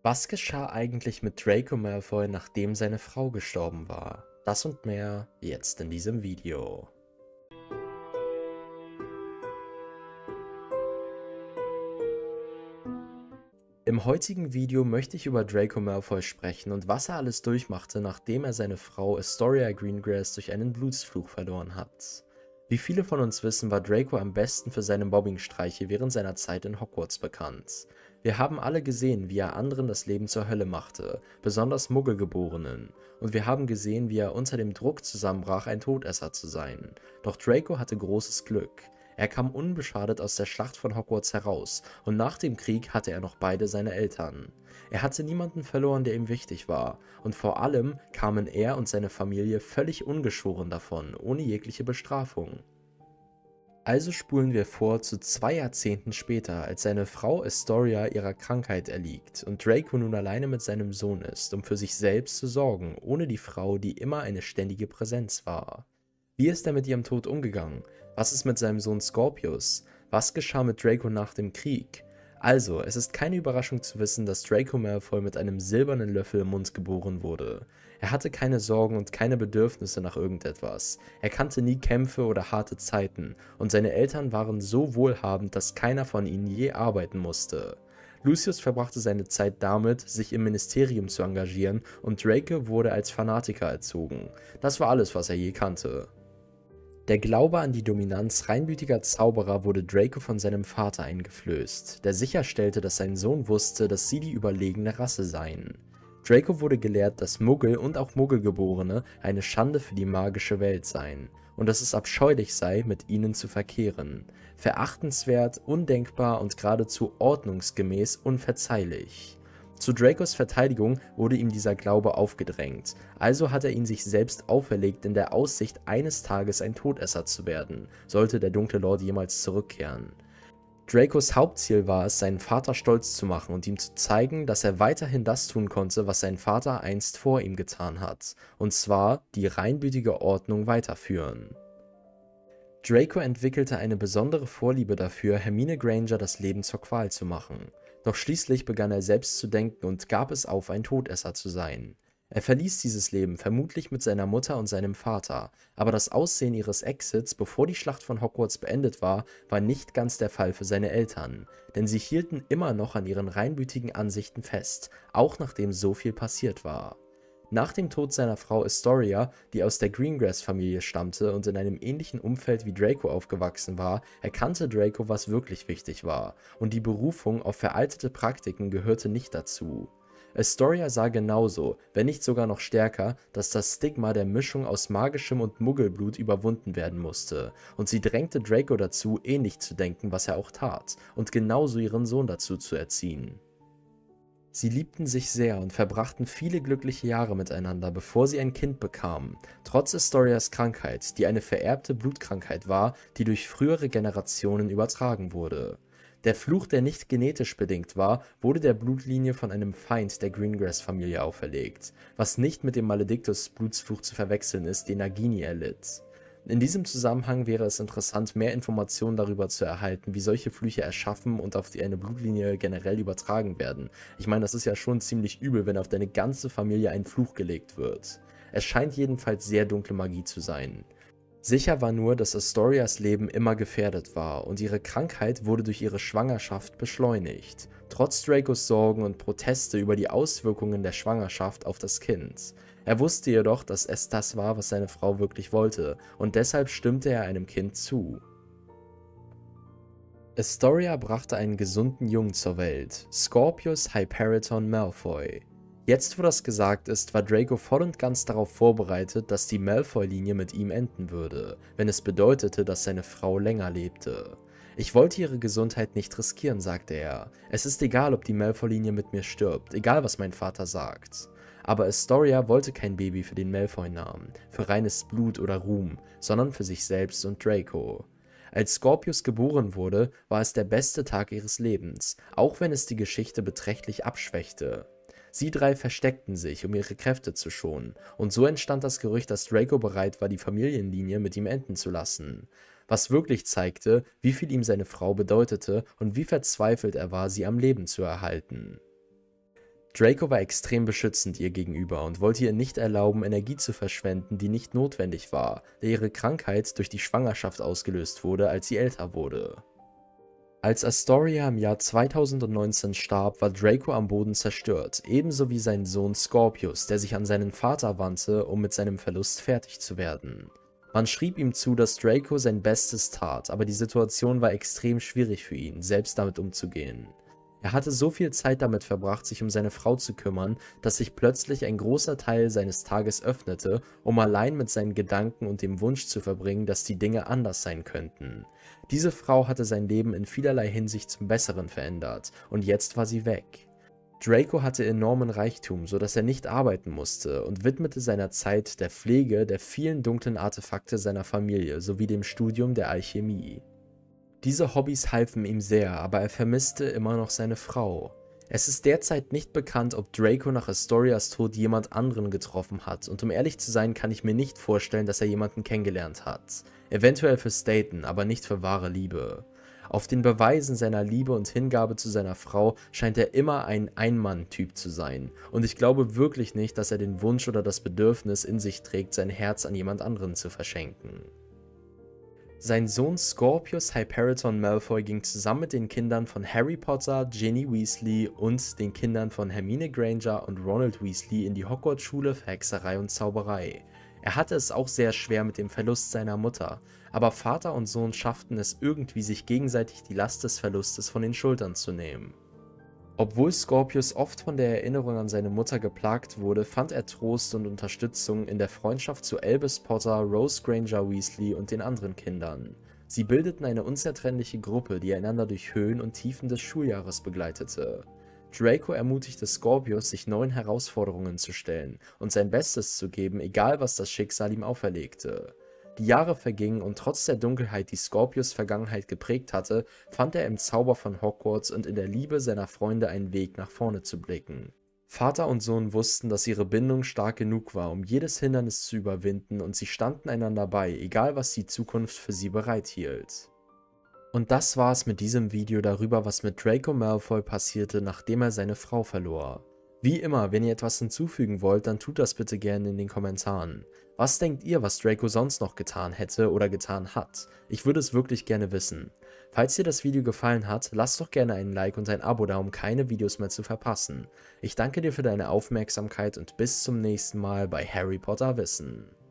Was geschah eigentlich mit Draco Malfoy, nachdem seine Frau gestorben war? Das und mehr jetzt in diesem Video. Im heutigen Video möchte ich über Draco Malfoy sprechen und was er alles durchmachte, nachdem er seine Frau Astoria Greengrass durch einen Blutsfluch verloren hat. Wie viele von uns wissen, war Draco am besten für seine Mobbingstreiche während seiner Zeit in Hogwarts bekannt. Wir haben alle gesehen, wie er anderen das Leben zur Hölle machte, besonders Muggelgeborenen, und wir haben gesehen, wie er unter dem Druck zusammenbrach, ein Todesser zu sein. Doch Draco hatte großes Glück. Er kam unbeschadet aus der Schlacht von Hogwarts heraus, und nach dem Krieg hatte er noch beide seine Eltern. Er hatte niemanden verloren, der ihm wichtig war, und vor allem kamen er und seine Familie völlig ungeschoren davon, ohne jegliche Bestrafung. Also spulen wir vor zu 2 Jahrzehnten später, als seine Frau Astoria ihrer Krankheit erliegt und Draco nun alleine mit seinem Sohn ist, um für sich selbst zu sorgen, ohne die Frau, die immer eine ständige Präsenz war. Wie ist er mit ihrem Tod umgegangen? Was ist mit seinem Sohn Scorpius? Was geschah mit Draco nach dem Krieg? Also, es ist keine Überraschung zu wissen, dass Draco Malfoy mit einem silbernen Löffel im Mund geboren wurde. Er hatte keine Sorgen und keine Bedürfnisse nach irgendetwas. Er kannte nie Kämpfe oder harte Zeiten, und seine Eltern waren so wohlhabend, dass keiner von ihnen je arbeiten musste. Lucius verbrachte seine Zeit damit, sich im Ministerium zu engagieren, und Draco wurde als Fanatiker erzogen. Das war alles, was er je kannte. Der Glaube an die Dominanz reinblütiger Zauberer wurde Draco von seinem Vater eingeflößt, der sicherstellte, dass sein Sohn wusste, dass sie die überlegene Rasse seien. Draco wurde gelehrt, dass Muggel und auch Muggelgeborene eine Schande für die magische Welt seien und dass es abscheulich sei, mit ihnen zu verkehren. Verachtenswert, undenkbar und geradezu ordnungsgemäß unverzeihlich. Zu Dracos Verteidigung wurde ihm dieser Glaube aufgedrängt, also hat er ihn sich selbst auferlegt in der Aussicht, eines Tages ein Todesser zu werden, sollte der dunkle Lord jemals zurückkehren. Dracos Hauptziel war es, seinen Vater stolz zu machen und ihm zu zeigen, dass er weiterhin das tun konnte, was sein Vater einst vor ihm getan hat, und zwar die reinblütige Ordnung weiterführen. Draco entwickelte eine besondere Vorliebe dafür, Hermine Granger das Leben zur Qual zu machen. Doch schließlich begann er selbst zu denken und gab es auf, ein Todesser zu sein. Er verließ dieses Leben vermutlich mit seiner Mutter und seinem Vater, aber das Aussehen ihres Exits, bevor die Schlacht von Hogwarts beendet war, war nicht ganz der Fall für seine Eltern, denn sie hielten immer noch an ihren reinblütigen Ansichten fest, auch nachdem so viel passiert war. Nach dem Tod seiner Frau Astoria, die aus der Greengrass-Familie stammte und in einem ähnlichen Umfeld wie Draco aufgewachsen war, erkannte Draco, was wirklich wichtig war, und die Berufung auf veraltete Praktiken gehörte nicht dazu. Astoria sah genauso, wenn nicht sogar noch stärker, dass das Stigma der Mischung aus magischem und Muggelblut überwunden werden musste, und sie drängte Draco dazu, ähnlich zu denken, was er auch tat, und genauso ihren Sohn dazu zu erziehen. Sie liebten sich sehr und verbrachten viele glückliche Jahre miteinander, bevor sie ein Kind bekamen, trotz Astorias Krankheit, die eine vererbte Blutkrankheit war, die durch frühere Generationen übertragen wurde. Der Fluch, der nicht genetisch bedingt war, wurde der Blutlinie von einem Feind der Greengrass-Familie auferlegt, was nicht mit dem Maledictus-Blutsfluch zu verwechseln ist, den Nagini erlitt. In diesem Zusammenhang wäre es interessant, mehr Informationen darüber zu erhalten, wie solche Flüche erschaffen und auf eine Blutlinie generell übertragen werden. Ich meine, das ist ja schon ziemlich übel, wenn auf deine ganze Familie ein Fluch gelegt wird. Es scheint jedenfalls sehr dunkle Magie zu sein. Sicher war nur, dass Astorias Leben immer gefährdet war und ihre Krankheit wurde durch ihre Schwangerschaft beschleunigt, trotz Dracos Sorgen und Proteste über die Auswirkungen der Schwangerschaft auf das Kind. Er wusste jedoch, dass es das war, was seine Frau wirklich wollte, und deshalb stimmte er einem Kind zu. Astoria brachte einen gesunden Jungen zur Welt, Scorpius Hyperiton Malfoy. Jetzt, wo das gesagt ist, war Draco voll und ganz darauf vorbereitet, dass die Malfoy-Linie mit ihm enden würde, wenn es bedeutete, dass seine Frau länger lebte. Ich wollte ihre Gesundheit nicht riskieren, sagte er. Es ist egal, ob die Malfoy-Linie mit mir stirbt, egal was mein Vater sagt. Aber Astoria wollte kein Baby für den Malfoy-Namen, für reines Blut oder Ruhm, sondern für sich selbst und Draco. Als Scorpius geboren wurde, war es der beste Tag ihres Lebens, auch wenn es die Geschichte beträchtlich abschwächte. Sie drei versteckten sich, um ihre Kräfte zu schonen, und so entstand das Gerücht, dass Draco bereit war, die Familienlinie mit ihm enden zu lassen. Was wirklich zeigte, wie viel ihm seine Frau bedeutete und wie verzweifelt er war, sie am Leben zu erhalten. Draco war extrem beschützend ihr gegenüber und wollte ihr nicht erlauben, Energie zu verschwenden, die nicht notwendig war, da ihre Krankheit durch die Schwangerschaft ausgelöst wurde, als sie älter wurde. Als Astoria im Jahr 2019 starb, war Draco am Boden zerstört, ebenso wie sein Sohn Scorpius, der sich an seinen Vater wandte, um mit seinem Verlust fertig zu werden. Man schrieb ihm zu, dass Draco sein Bestes tat, aber die Situation war extrem schwierig für ihn, selbst damit umzugehen. Er hatte so viel Zeit damit verbracht, sich um seine Frau zu kümmern, dass sich plötzlich ein großer Teil seines Tages öffnete, um allein mit seinen Gedanken und dem Wunsch zu verbringen, dass die Dinge anders sein könnten. Diese Frau hatte sein Leben in vielerlei Hinsicht zum Besseren verändert, und jetzt war sie weg. Draco hatte enormen Reichtum, sodass er nicht arbeiten musste, und widmete seiner Zeit der Pflege der vielen dunklen Artefakte seiner Familie sowie dem Studium der Alchemie. Diese Hobbys halfen ihm sehr, aber er vermisste immer noch seine Frau. Es ist derzeit nicht bekannt, ob Draco nach Astorias Tod jemand anderen getroffen hat, und um ehrlich zu sein, kann ich mir nicht vorstellen, dass er jemanden kennengelernt hat. Eventuell fürs Daten, aber nicht für wahre Liebe. Auf den Beweisen seiner Liebe und Hingabe zu seiner Frau scheint er immer ein Ein-Mann-Typ zu sein, und ich glaube wirklich nicht, dass er den Wunsch oder das Bedürfnis in sich trägt, sein Herz an jemand anderen zu verschenken. Sein Sohn Scorpius Hyperiton Malfoy ging zusammen mit den Kindern von Harry Potter, Ginny Weasley und den Kindern von Hermine Granger und Ronald Weasley in die Hogwarts-Schule für Hexerei und Zauberei. Er hatte es auch sehr schwer mit dem Verlust seiner Mutter, aber Vater und Sohn schafften es irgendwie, sich gegenseitig die Last des Verlustes von den Schultern zu nehmen. Obwohl Scorpius oft von der Erinnerung an seine Mutter geplagt wurde, fand er Trost und Unterstützung in der Freundschaft zu Albus Potter, Rose Granger Weasley und den anderen Kindern. Sie bildeten eine unzertrennliche Gruppe, die einander durch Höhen und Tiefen des Schuljahres begleitete. Draco ermutigte Scorpius, sich neuen Herausforderungen zu stellen und sein Bestes zu geben, egal was das Schicksal ihm auferlegte. Die Jahre vergingen, und trotz der Dunkelheit, die Scorpius' Vergangenheit geprägt hatte, fand er im Zauber von Hogwarts und in der Liebe seiner Freunde einen Weg, nach vorne zu blicken. Vater und Sohn wussten, dass ihre Bindung stark genug war, um jedes Hindernis zu überwinden, und sie standen einander bei, egal was die Zukunft für sie bereithielt. Und das war's mit diesem Video darüber, was mit Draco Malfoy passierte, nachdem er seine Frau verlor. Wie immer, wenn ihr etwas hinzufügen wollt, dann tut das bitte gerne in den Kommentaren. Was denkt ihr, was Draco sonst noch getan hätte oder getan hat? Ich würde es wirklich gerne wissen. Falls dir das Video gefallen hat, lasst doch gerne einen Like und ein Abo da, um keine Videos mehr zu verpassen. Ich danke dir für deine Aufmerksamkeit und bis zum nächsten Mal bei Harry Potter Wissen.